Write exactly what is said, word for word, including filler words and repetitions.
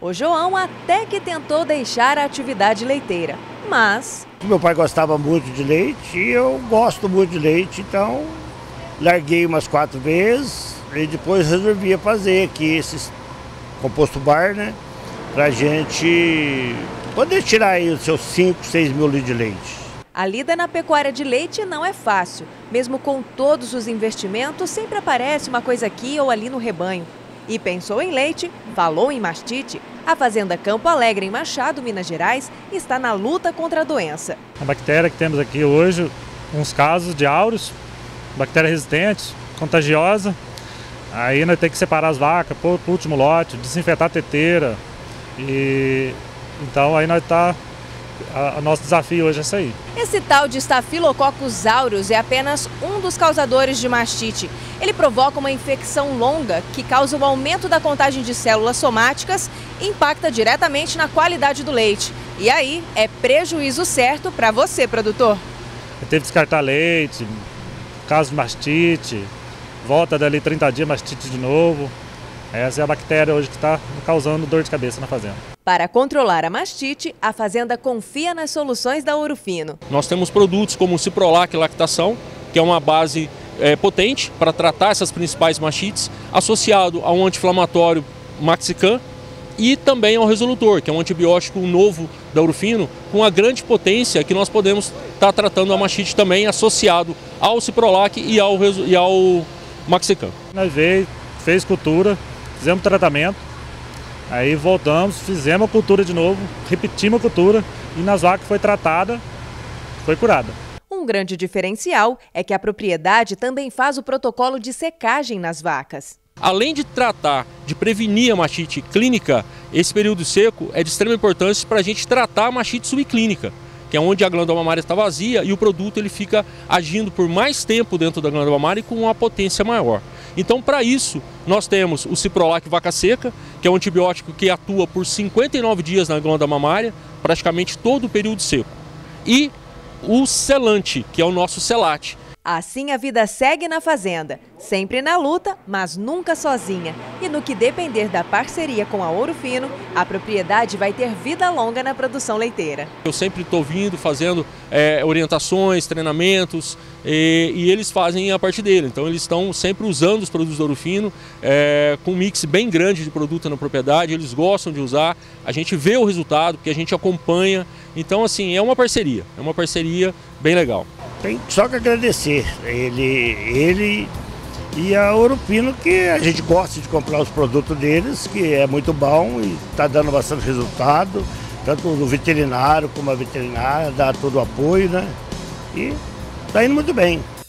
O João até que tentou deixar a atividade leiteira, mas... Meu pai gostava muito de leite e eu gosto muito de leite, então larguei umas quatro vezes e depois resolvi fazer aqui esse composto bar, né? Pra gente poder tirar aí os seus cinco, seis mil litros de leite. A lida na pecuária de leite não é fácil. Mesmo com todos os investimentos, sempre aparece uma coisa aqui ou ali no rebanho. E pensou em leite, falou em mastite. A Fazenda Campo Alegre, em Machado, Minas Gerais, está na luta contra a doença. A bactéria que temos aqui hoje, uns casos de aureus, bactéria resistente, contagiosa. Aí nós temos que separar as vacas, pôr para o último lote, desinfetar a teteira. E então aí nós tá... O nosso desafio hoje é isso aí. Esse tal de Staphylococcus aureus é apenas um dos causadores de mastite. Ele provoca uma infecção longa que causa o aumento da contagem de células somáticas e impacta diretamente na qualidade do leite. E aí é prejuízo certo para você, produtor. Teve que descartar leite, caso de mastite, volta dali trinta dias, mastite de novo. Essa é a bactéria hoje que está causando dor de cabeça na fazenda. Para controlar a mastite, a fazenda confia nas soluções da Ouro Fino. Nós temos produtos como o Ciprolac Lactação, que é uma base é, potente para tratar essas principais mastites, associado a um anti-inflamatório Maxican e também ao Resolutor, que é um antibiótico novo da Ouro Fino, com uma grande potência que nós podemos estar tá tratando a mastite também associado ao Ciprolac e ao, e ao Maxican. Nós veio, fez cultura, fizemos tratamento, aí voltamos, fizemos a cultura de novo, repetimos a cultura e nas vacas foi tratada, foi curada. Um grande diferencial é que a propriedade também faz o protocolo de secagem nas vacas. Além de tratar, de prevenir a mastite clínica, esse período seco é de extrema importância para a gente tratar a mastite subclínica, que é onde a glândula mamária está vazia e o produto ele fica agindo por mais tempo dentro da glândula mamária e com uma potência maior. Então, para isso, nós temos o Ciprolac Vaca Seca, que é um antibiótico que atua por cinquenta e nove dias na glândula mamária, praticamente todo o período seco. E o Selante, que é o nosso Selate. Assim a vida segue na fazenda, sempre na luta, mas nunca sozinha. E no que depender da parceria com a Ouro Fino, a propriedade vai ter vida longa na produção leiteira. Eu sempre estou vindo, fazendo é, orientações, treinamentos, e, e eles fazem a parte dele. Então eles estão sempre usando os produtos da Ouro Fino, é, com um mix bem grande de produto na propriedade, eles gostam de usar, a gente vê o resultado, porque a gente acompanha. Então assim, é uma parceria, é uma parceria bem legal. Tem só que agradecer ele, ele e a Ouro Fino, que a gente gosta de comprar os produtos deles, que é muito bom e está dando bastante resultado, tanto no veterinário como a veterinária, dá todo o apoio, né? E está indo muito bem.